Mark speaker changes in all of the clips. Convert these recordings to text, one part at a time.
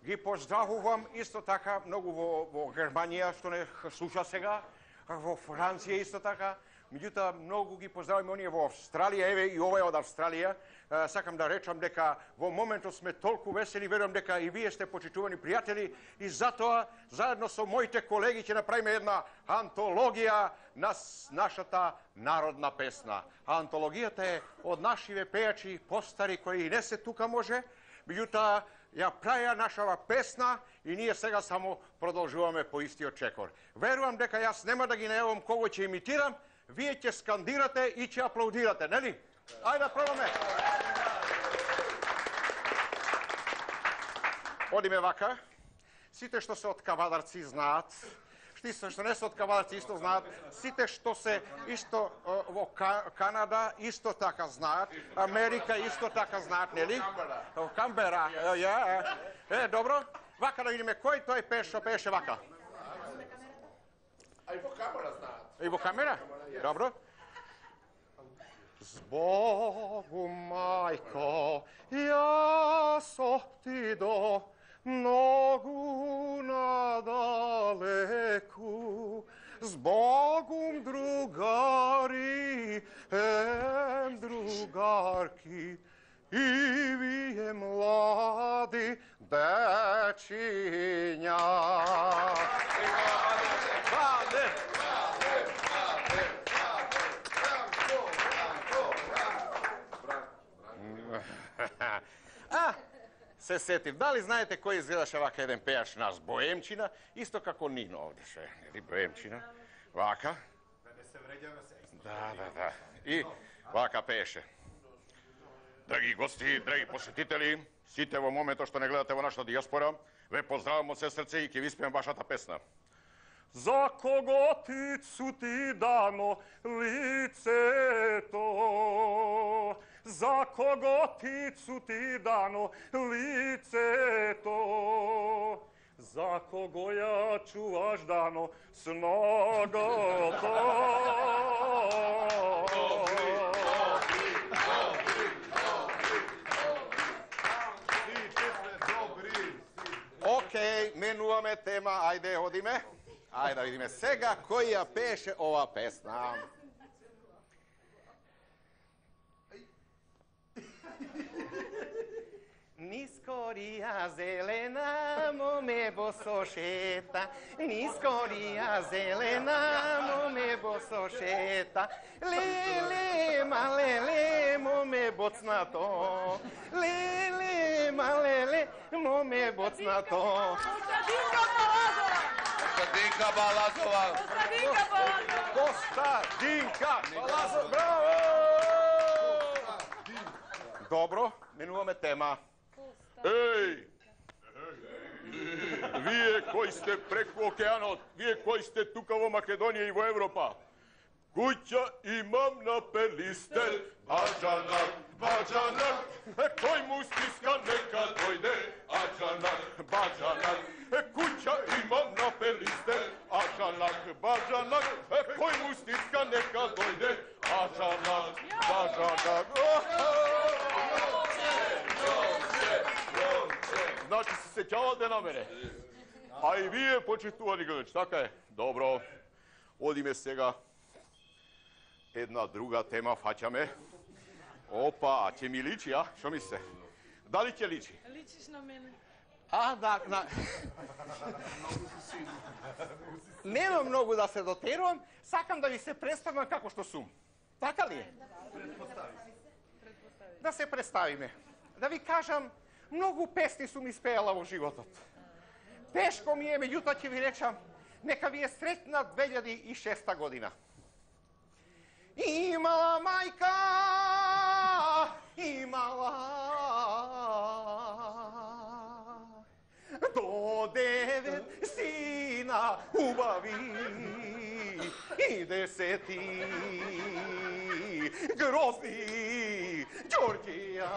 Speaker 1: Ги поздравувам исто така многу во Германија, што не слуша сега, во Франција исто така. Меѓутоа, многу ги поздравувам оние во Австралија, еве и ова е од Австралија. Сакам да речам дека во моментот сме толку весели, верувам дека и вие сте почитувани пријатели и затоа заедно со моите колеги ќе направиме една антологија на нашата народна песна. А антологијата е од нашиве пејачи постари кои не се тука може, меѓутоа ја праја нашава песна и ние сега само продолжуваме по истиот чекор. Верувам дека јас нема да ги најавам кого ќе имитирам, вие ќе скандирате и ќе аплаудирате, нели? Ајде да пробаме. Одиме вака. Сите што се од Кавадарци знаат, што не се од Кавадарци исто знаат, сите што се исто во Канада исто така знаат, Америка исто така знаат, нели? Во Камбера. Добро. Вака да видиме кој тој пеше вака.
Speaker 2: А и во камера знаат.
Speaker 1: И во камера? Добро. Збогум, мајко, јас отидо многу надалеку. Збогум, другари, другарки, и вие млади дечиња. Се сетив. Дали знаете кој изгледаше вака еден пејач наш Боемчина, исто како Нино овдеше, нели Боемчина. Вака.
Speaker 2: Да не се вреѓаме се.
Speaker 1: Да. И вака пееше. Драги гости, драги посетители, сите во моментот што не гледате во нашата диаспора, ве поздравам од се срце и ќе ви испеам вашата песна. За кого тицу ти дано лицето, за кого тицу ти дано лицето, за кого ја чуваш дано сногото. Океј, менуваме тема, ајде, одиме. Ајде да видиме сега кој ја пееше ова песна. Низ корија зелена моме босошета, низ корија зелена моме босошета, леле малеле моме боцнато, леле малеле моме боцнато.
Speaker 2: Костадинка Балазова.
Speaker 1: Костадинка Балазова. Браво! Добро, менуваме тема. Еј! Вие кои сте преку океанот, вие кои сте тука во Македонија и во Европа, куќа имам на Пелистер, баџанак, баџанак, кој му стиска нека дојде, аџанак, баџанак, куќа имам на Пелистер, аџанак, баџанак, кој му стиска нека дојде, аџанак, баџанак. Значи се сеќавате на мене. А и вие почитувани гледачи, така е? Добро. Одиме сега. Една друга тема фаќаме. Опа, ќе ми личи, а? Шо мислите? Дали ќе личи?
Speaker 3: Личиш на мене.
Speaker 1: Да. Нема многу да се дотерувам, сакам да ви се представам како што сум. Така ли е? Да се представиме. Да ви кажам, многу песни сум испејала во животот. Тешко ми е, меѓутоа ќе ви речам, нека ви е среќна 2006 година. Имала мајка, имала до 9 сина убави и 10 грозни Ѓорѓија.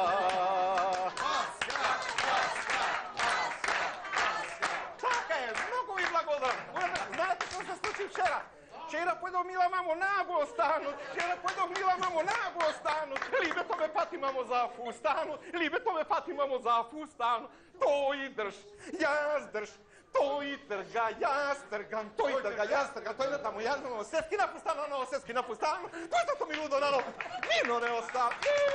Speaker 1: Така е, многу ви благодарам. Знаете што се случи вчера? Вчера појдов, мила мамо, нагло станот. Вчера појдов, мила мамо, нагло станот. Либето ме tome patimamo za fustanu, liebe tome patimamo za fustanu, to i drž, ja drž, to i trga, ja strgam, to i trga, ja strgam, to je tamo, ja znamo, seski na fustanu, no, seski na fustanu, to je to mi ludo, nano, nino ne osta.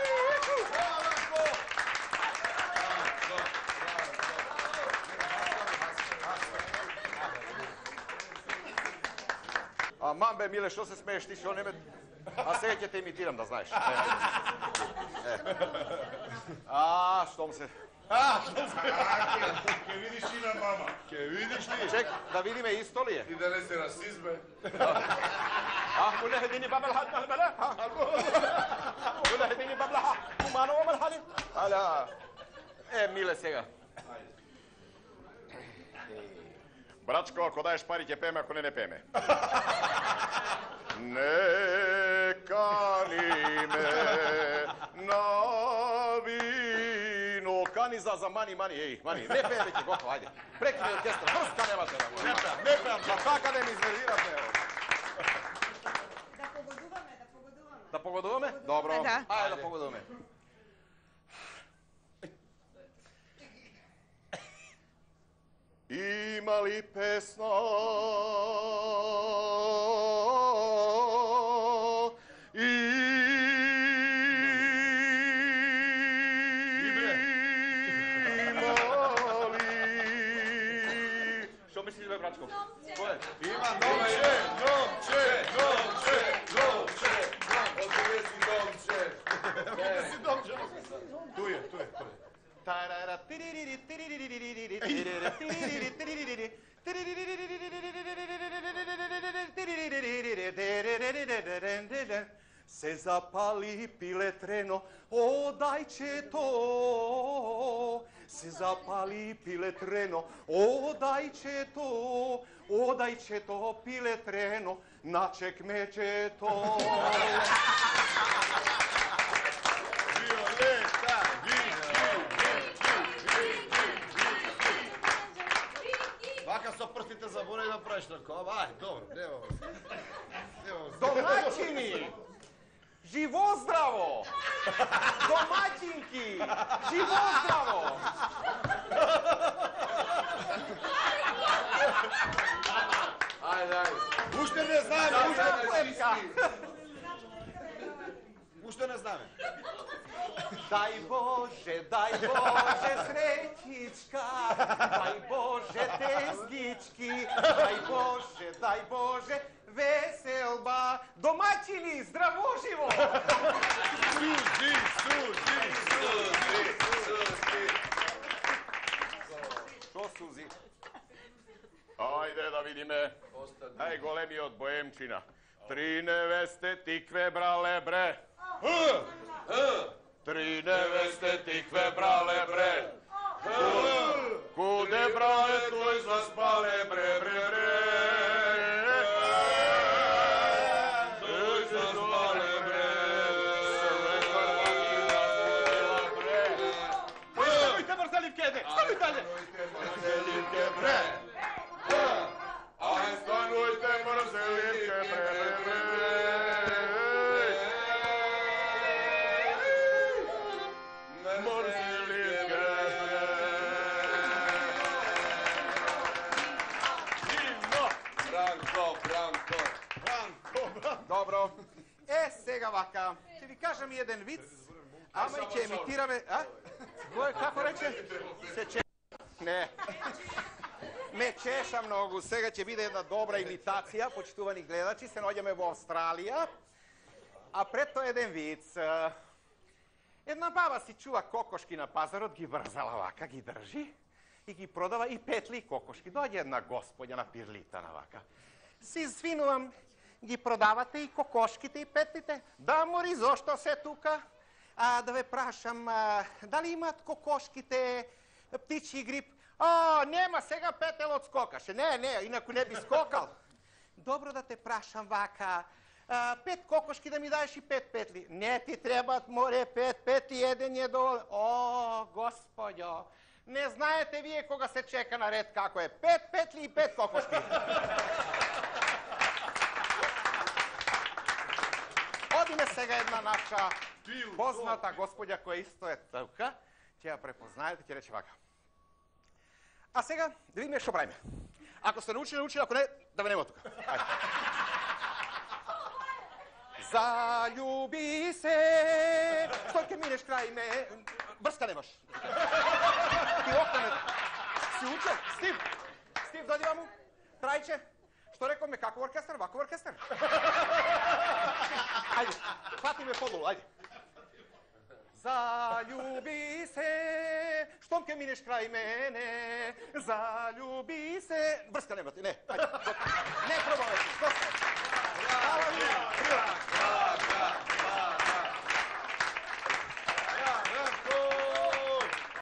Speaker 1: A mambe, mile, što se smeješ, ti što neme... A сега će te imitiram, da znaš. A, što se...
Speaker 2: Ke vidiš i na mama. Ke vidiš li?
Speaker 1: Ček, da vidi me isto li je?
Speaker 2: I da ne se rasizme.
Speaker 1: Kulle hedini babelhad malbala. Kulle hedini bablaha. Kumano malhadi. Ala. Mile, сега. Bračko, ako daješ pari će peme, ako ne, ne peme. Ne kani me na vino. Kani za mani, ej, mani. Ne peme će, gotovo, ajde. Prekine orkestra, vrska nemate da mora. Ne pem, da kaka ne mi iznervirate.
Speaker 3: Da pogoduvame.
Speaker 1: Da pogoduvame? Dobro.
Speaker 3: Da.
Speaker 1: Ajde da pogoduvame. Ima li pesna Što misliš, be, bračko? Ko je?
Speaker 2: Ima Domče. Odgovor si Domče. Tu je.
Speaker 1: Se zapali piletreno, odajče to. Se zapali piletreno, odajče to piletreno, načekmeće to.
Speaker 2: Violeta, Vaka sa prstite zaboravi da praviš tako. Aj, dobro, nemamo se.
Speaker 1: Domaćini! Živo zdravo! Domaćinki! Živo zdravo!
Speaker 2: Ajde.
Speaker 4: Ušte ne zname, ušte ne zname.
Speaker 1: Daj Bože srećička, daj Bože tezgički, daj Bože veselba, domaćini, zdravo živo!
Speaker 2: Suzi.
Speaker 1: Što suzi? Ajde da vidime. Aj golemi od Boemčina. 3 neveste tikve brale bre. 3 neveste tikve brale bre. Kude brale tvoj zaspale bre. Tvoj zaspale bre. Stavujte mrzelivke, stavujte dalje. Mrzelivke bre. Aj stanujte mrzelivke bre. Dobro. Сега вака. Ще ви кажем един виц. Ама и че емитираме... Како рече? Се че... Не. Не чеша многу. Сега ќе биде една добра имитација, почитувани гледачи. Се наоѓаме во Австралија. А пред тоа еден виц. Една баба си чува кокошки на пазарот, ги врзала вака, ги држи и ги продава и петли кокошки. Доаѓа една господја на пирлитана вака. Си извинувам, ги продавате и кокошките и петлите? Да, мори, зошто се тука? Да ве прашам, дали имат кокошките птичи грип? Нема, сега петелот скокаше. Не, инако не би скокал. Добро да те прашам вака, 5 кокошки да ми даеш и 5 петли. Не ти требат, море, 5 петли, еден е доволен. Господјо, не знаете вие кога се чека на ред како е. 5 петли и 5 кокошки. Одиме сега една наша Poznata gospođa koja isto je tavka, će ja prepoznajete, će reći ovako. A сега, да видим що правим. Ако сте научили, ако не, да венемо тук. Залюби се, стой ке минеш край ме, бръска немаш. Ти октане. Си учен, Стив, дойди ваму. Трайче, що рекao ме, како оркестър, вако оркестър. Ajde, hvati me podolu, ajde. Zaljubi se, štom ke mineš kraj mene, zaljubi se... Brska nema ti, ne, ajde. Ne probaj.